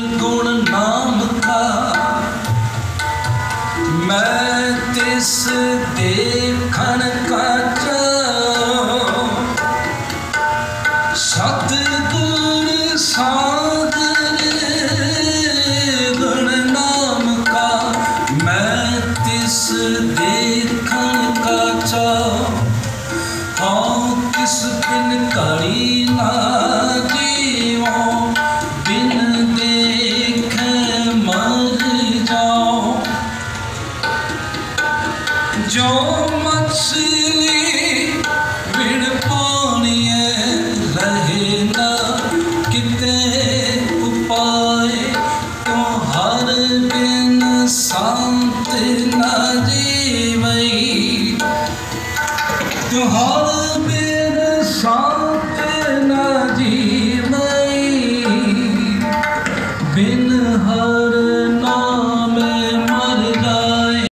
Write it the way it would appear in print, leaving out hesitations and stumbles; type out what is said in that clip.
गुण नाम का, मैं तिस देखन का चाओ। सतगुर सागर गुण नाम का, मैं तिस देखन का चाओ। हाँ किस बिन करी ना जीवो, बिन देखे मर जाओ। जो मछली बिन पानिए रहे ना किते उपाय, तो हर बिन शांत न जीवई। तो हर बिन शांत न जीवई, बिन